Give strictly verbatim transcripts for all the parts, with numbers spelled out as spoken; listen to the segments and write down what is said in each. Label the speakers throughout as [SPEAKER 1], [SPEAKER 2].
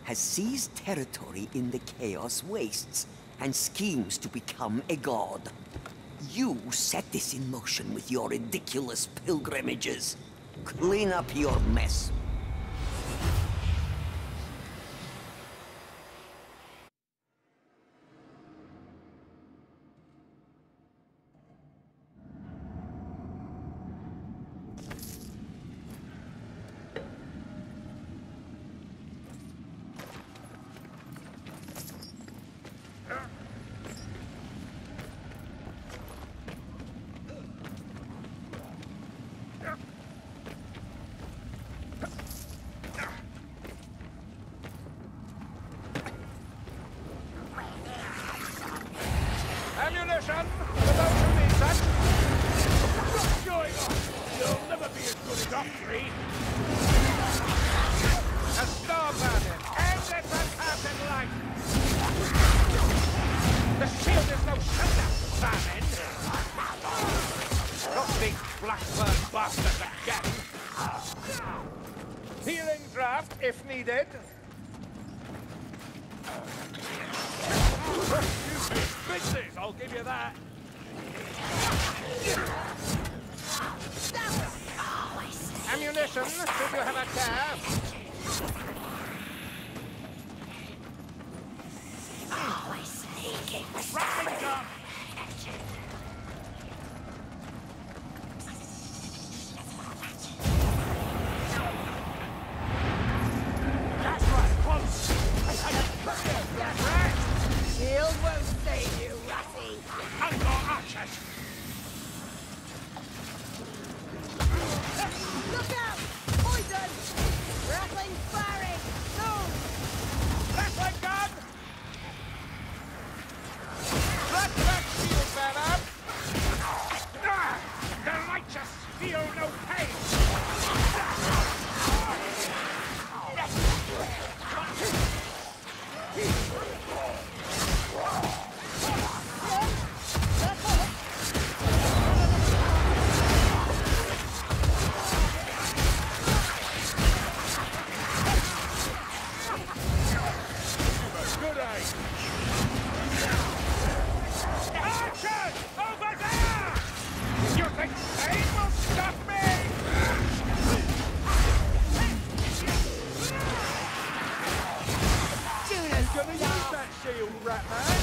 [SPEAKER 1] has seized territory in the Chaos Wastes and schemes to become a god. You set this in motion with your ridiculous pilgrimages. Clean up your mess.
[SPEAKER 2] Ammunition for those who need such. What's going on? You'll never be as good as Godfrey. A star burden. End it for Captain Light. The shield is no shelter, famine. Not big Blackburn bastards again. Healing draft if needed. Business, I'll give you that. Ammunition, should you have a care.
[SPEAKER 3] Always sneaking.
[SPEAKER 2] Rushing gun. That's right, once. That's right.
[SPEAKER 3] Shield won't save you, Rusty.
[SPEAKER 2] And your archers.
[SPEAKER 3] Look out! Poison! Rattling firing! Move!
[SPEAKER 2] Rattling gun. Let that shield bearer. Ah, the righteous feel no pain. Good eye. Archers! Over there! You think Spain will stop me?
[SPEAKER 3] Juno's
[SPEAKER 2] Gonna use that shield, Ratman.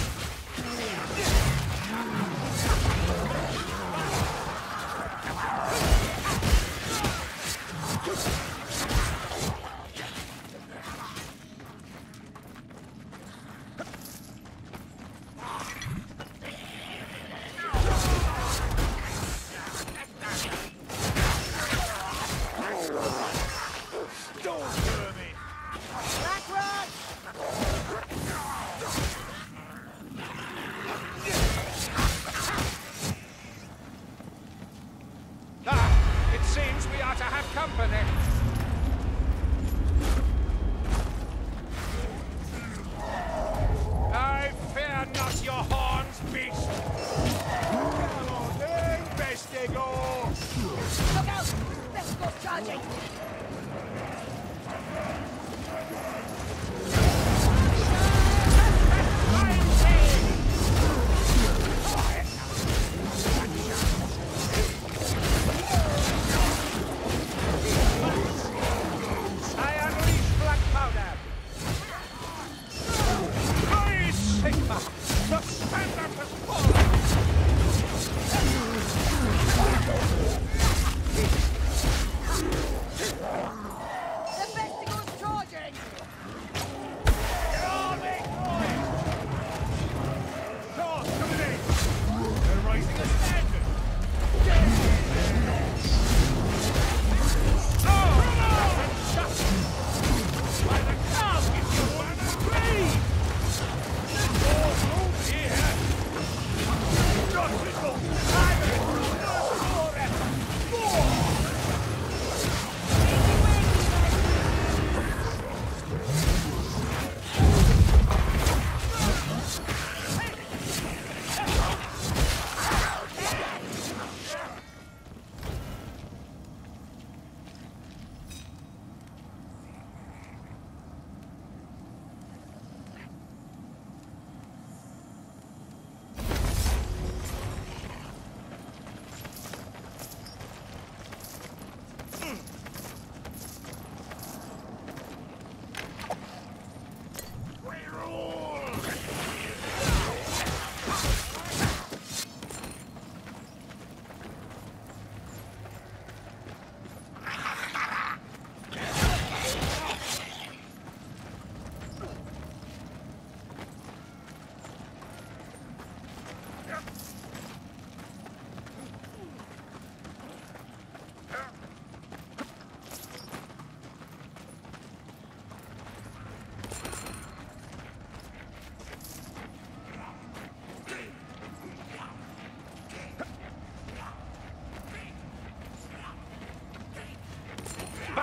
[SPEAKER 2] Don't hurt me.
[SPEAKER 3] Blackrock!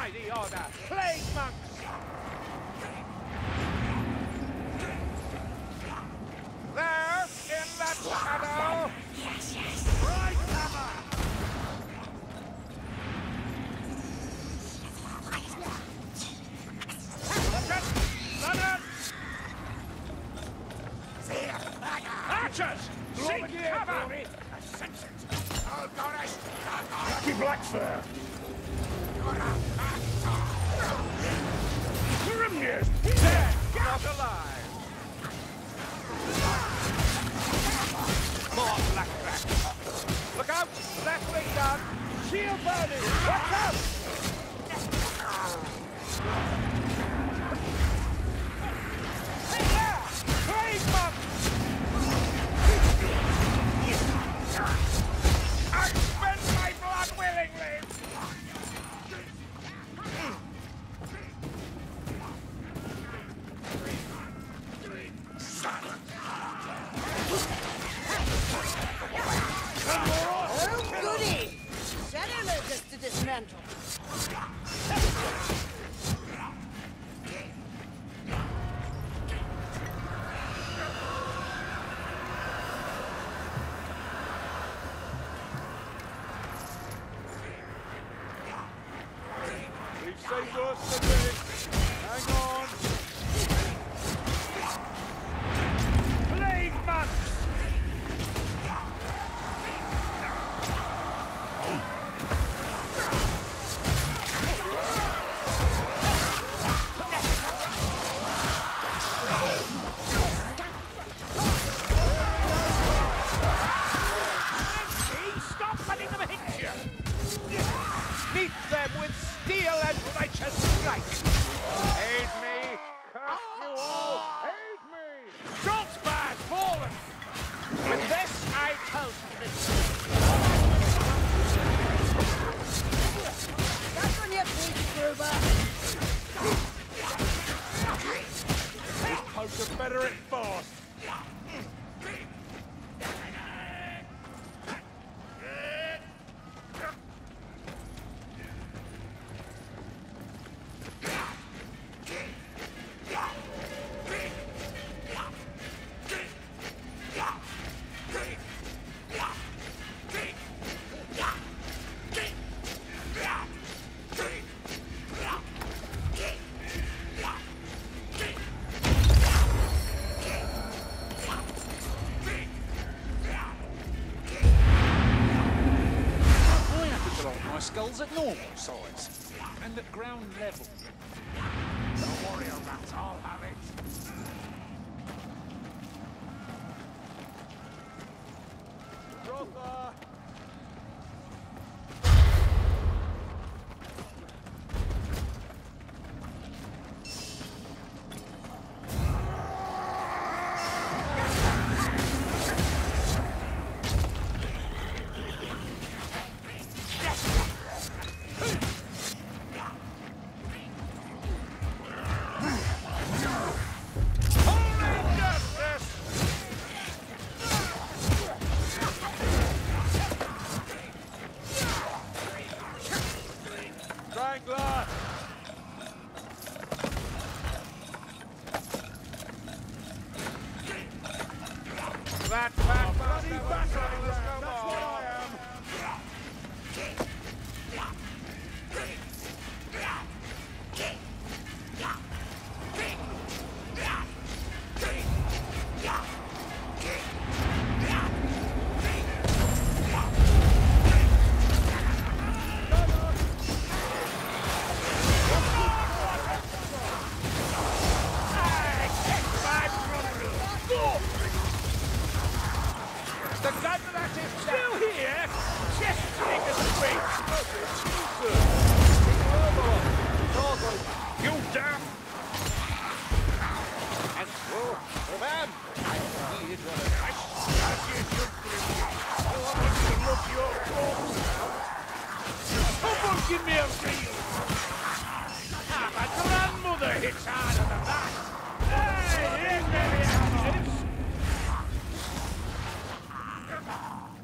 [SPEAKER 2] By the order, plague monks! There, in that shadow!
[SPEAKER 3] Yes, yes.
[SPEAKER 2] Right cover! Archers! Seek cover!
[SPEAKER 4] Lucky Blackfur! Grimnir!
[SPEAKER 2] Dead, not alive! More blackback! Look out! Left wing down! Shield burning! Watch out! Hey there! Plague monk! I spend my blood willingly!
[SPEAKER 3] Oh, goody! Shadow locust to dismantle.
[SPEAKER 2] We've saved us a bit. Hang on. Plague monks! Stop letting them hit you! Meet them with steel and righteous strike! Aid me! Curse you all! Aid me! Saltzbad fallen! With this I toast victory!
[SPEAKER 3] That's on your feet, Gruber.
[SPEAKER 2] This post are better at force!
[SPEAKER 5] Skulls at normal size and at ground level.
[SPEAKER 2] The warrior rats all have it! Brother! Strangler! That fat bloody bastard is no more! I am! The gun that is still here, just take us away. You damn! And so, man, I need what a nice. I get you I want to look your corpse out. Someone give me a reel. Ah, my grandmother hits harder than that. Hey, here's Mary Alice.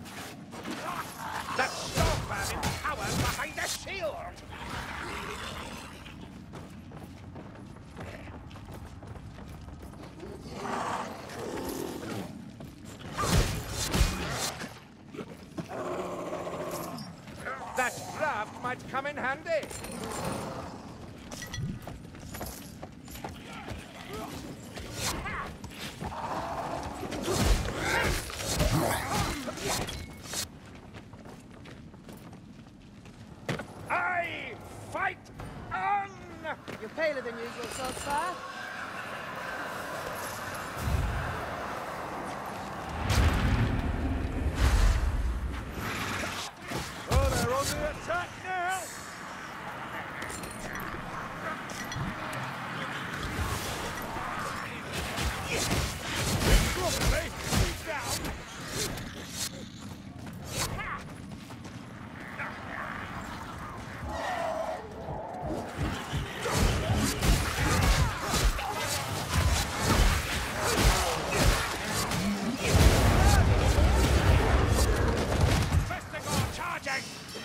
[SPEAKER 2] That stormman is cowered behind a shield! come in handy. I fight on!
[SPEAKER 3] You're paler than usual, Saltzfire.
[SPEAKER 2] Oh, they're on the attack now! Probably. He's down. Vestigor charging!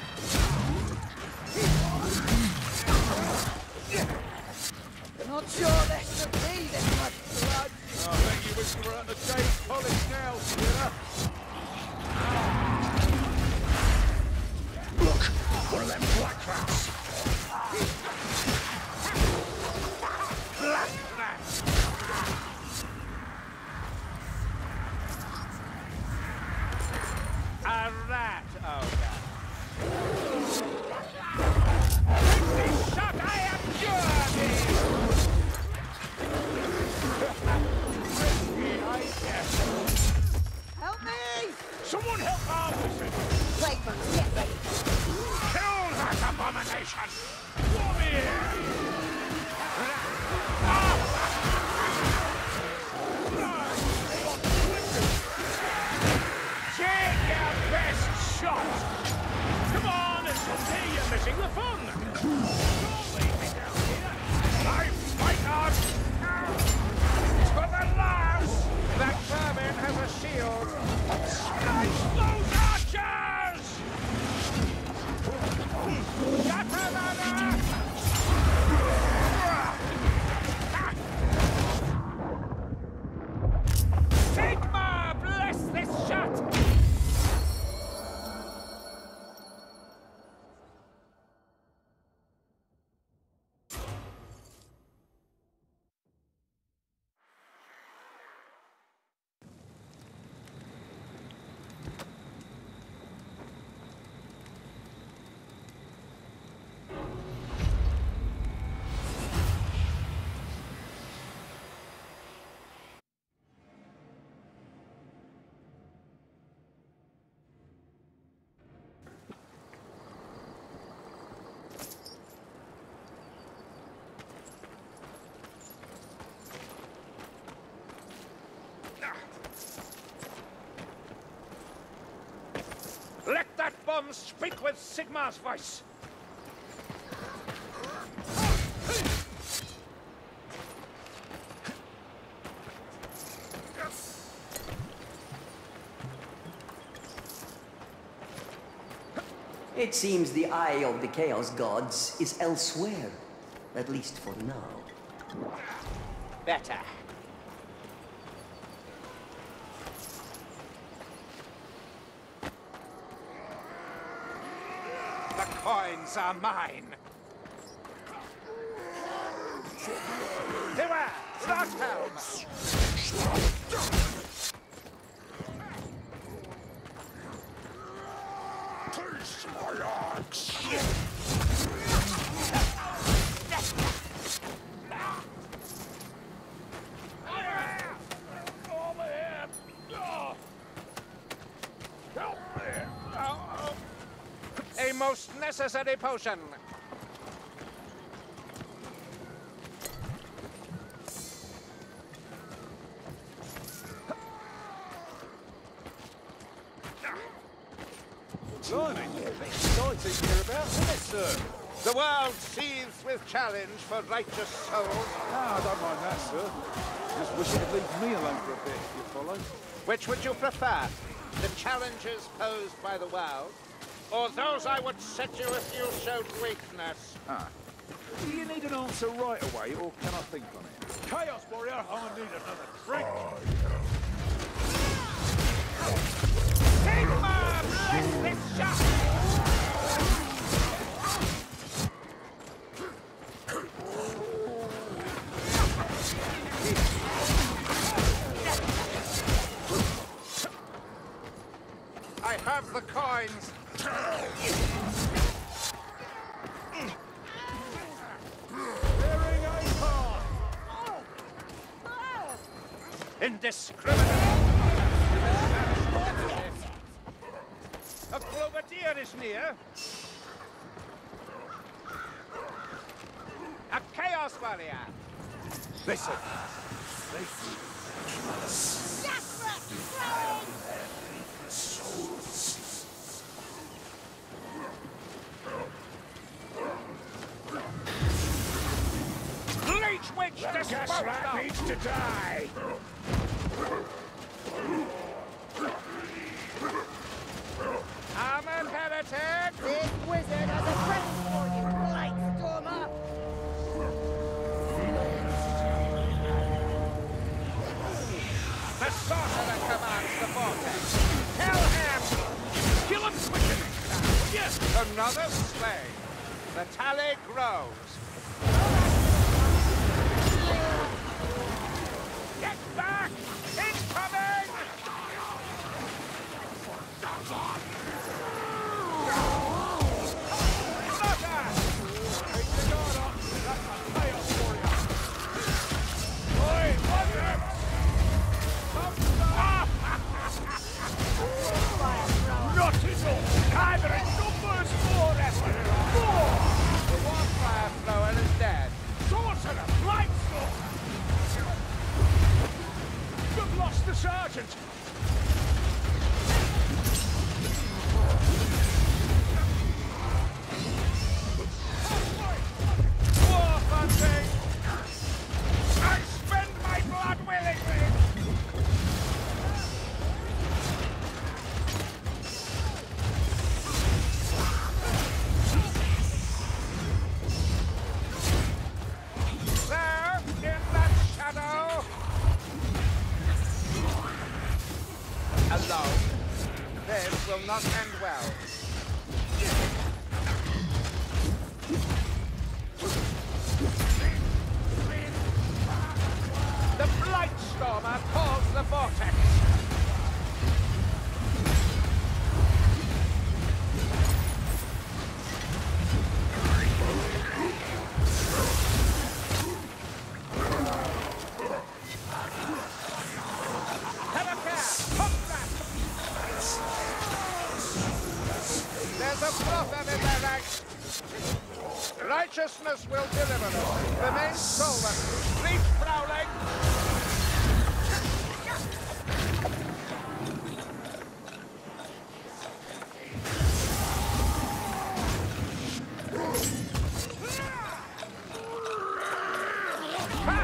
[SPEAKER 3] Not sure there should be this much blood.
[SPEAKER 2] I think you wish you were at the James College now, Skinner.
[SPEAKER 4] Look, one of them black rats.
[SPEAKER 2] Black rat! A rat, oh God. Take this shot, I abjure thee! Risky, I guess.
[SPEAKER 3] Help me!
[SPEAKER 2] Someone help Arthur!
[SPEAKER 3] Plague Bugs, get ready.
[SPEAKER 2] Kill that abomination! Come here! Take your best shot! Come on, and someday you're missing the fun! Don't leave me down here! I fight on! To the last! That vermin has a shield! Slice those archers! Yatalana! Sigma, bless this shot! Let that bomb speak with Sigmar's voice!
[SPEAKER 1] It seems the eye of the Chaos Gods is elsewhere, at least for now.
[SPEAKER 2] Better. The coins are mine. Beware! Frosthelm!
[SPEAKER 4] Taste my axe.
[SPEAKER 2] Over here! Oh. Help me! Oh, oh. A most necessary potion.
[SPEAKER 6] Blimey, exciting hereabouts, isn't it, sir?
[SPEAKER 2] The world seethes with challenge for righteous souls.
[SPEAKER 6] Ah, I don't mind that, sir. Just wish it'd leave me alone for a bit, if you follow.
[SPEAKER 2] Which would you prefer? The challenges posed by the world, or those I would set you if you showed weakness?
[SPEAKER 6] Ah. Do you need an answer right away, or can I think on it?
[SPEAKER 2] Chaos Warrior, I need another drink. Sigma, bless this shot! the coins.
[SPEAKER 6] Bearing a path.
[SPEAKER 2] Indiscriminate. A clovertier is near. A chaos warrior.
[SPEAKER 6] Listen.
[SPEAKER 2] Leech witch
[SPEAKER 4] The
[SPEAKER 2] disposed
[SPEAKER 4] Gasrat
[SPEAKER 2] of.
[SPEAKER 4] needs to die.
[SPEAKER 2] Amen, heretic.
[SPEAKER 3] This wizard has a present for you, Blightstormer!
[SPEAKER 2] The sorcerer commands the vortex. Tell him! Kill him quickly! Yes! Another slay. The tally grows. Get back! Incoming! Mother!
[SPEAKER 6] Take the guard up. That's a chaos warrior. Oi, wonder!
[SPEAKER 2] Not at all! Neither in numbers nor effort! More! The Warfire Thrower is dead.
[SPEAKER 6] Sorcerer! Blightstorm! You've lost the sergeant!
[SPEAKER 2] War hunting! I spend my blood willingly! There, in that shadow! Alone. This will not end well. The Blightstormer calls the vortex. Have a care! Hook that! There's a problem in their ranks. Righteousness will deliver us. Remain solvent. Leap prowling. Ha!